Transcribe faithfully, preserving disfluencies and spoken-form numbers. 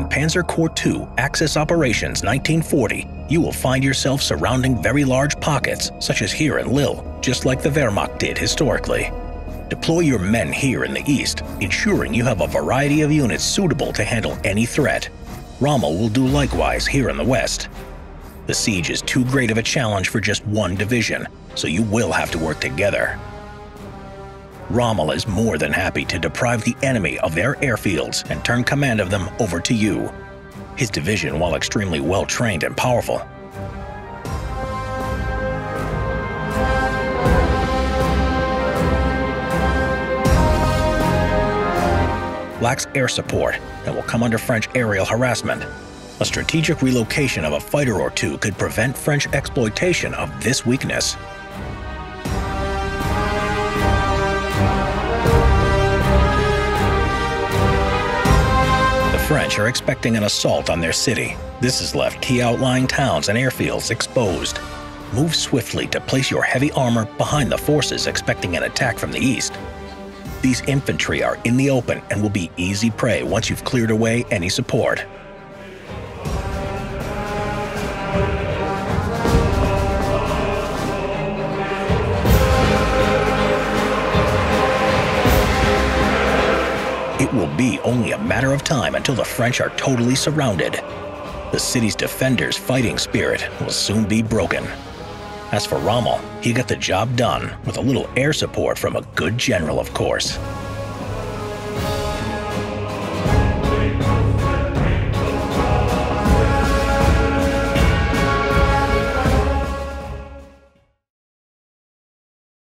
Panzer Corps two Axis Operations nineteen forty, you will find yourself surrounding very large pockets, such as here in Lille, just like the Wehrmacht did historically. Deploy your men here in the east, ensuring you have a variety of units suitable to handle any threat. Rommel will do likewise here in the west. The siege is too great of a challenge for just one division, so you will have to work together. Rommel is more than happy to deprive the enemy of their airfields and turn command of them over to you. His division, while extremely well trained and powerful, lacks air support and will come under French aerial harassment. A strategic relocation of a fighter or two could prevent French exploitation of this weakness. The French are expecting an assault on their city. This has left key outlying towns and airfields exposed. Move swiftly to place your heavy armor behind the forces expecting an attack from the east. These infantry are in the open and will be easy prey once you've cleared away any support. It will be only a matter of time until the French are totally surrounded. The city's defenders' fighting spirit will soon be broken. As for Rommel, he got the job done with a little air support from a good general, of course.